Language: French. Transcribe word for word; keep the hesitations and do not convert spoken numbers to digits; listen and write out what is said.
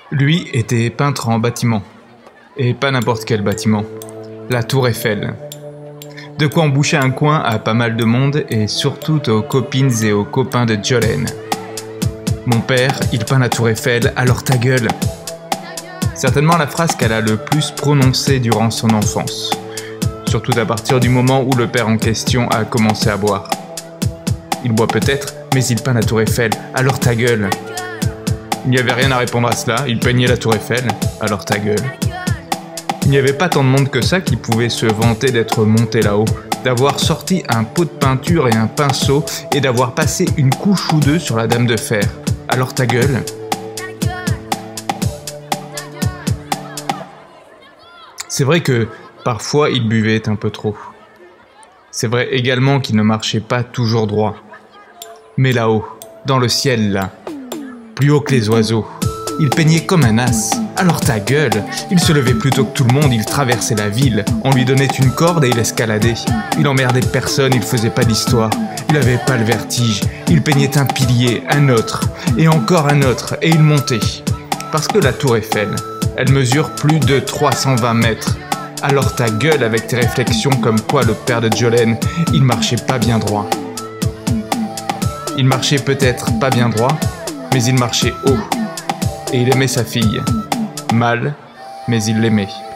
Lui était peintre en bâtiment. Et pas n'importe quel bâtiment. La Tour Eiffel. De quoi emboucher un coin à pas mal de monde et surtout aux copines et aux copains de Jolene. Mon père, il peint la Tour Eiffel, alors ta gueule. Certainement la phrase qu'elle a le plus prononcée durant son enfance. Surtout à partir du moment où le père en question a commencé à boire. Il boit peut-être, mais il peint la Tour Eiffel, alors ta gueule. Il n'y avait rien à répondre à cela, il peignait la Tour Eiffel, alors ta gueule. Il n'y avait pas tant de monde que ça qui pouvait se vanter d'être monté là-haut, d'avoir sorti un pot de peinture et un pinceau et d'avoir passé une couche ou deux sur la Dame de Fer. Alors ta gueule. C'est vrai que parfois il buvait un peu trop. C'est vrai également qu'il ne marchait pas toujours droit. Mais là-haut, dans le ciel là, plus haut que les oiseaux, il peignait comme un as. Alors ta gueule, il se levait plus tôt que tout le monde, il traversait la ville. On lui donnait une corde et il escaladait. Il emmerdait personne, il faisait pas d'histoire. Il avait pas le vertige. Il peignait un pilier, un autre, et encore un autre, et il montait. Parce que la Tour Eiffel, elle mesure plus de trois cent vingt mètres. Alors ta gueule avec tes réflexions comme quoi le père de Jolene, il marchait pas bien droit. Il marchait peut-être pas bien droit, mais il marchait haut. Et il aimait sa fille. Mal, mais il l'aimait.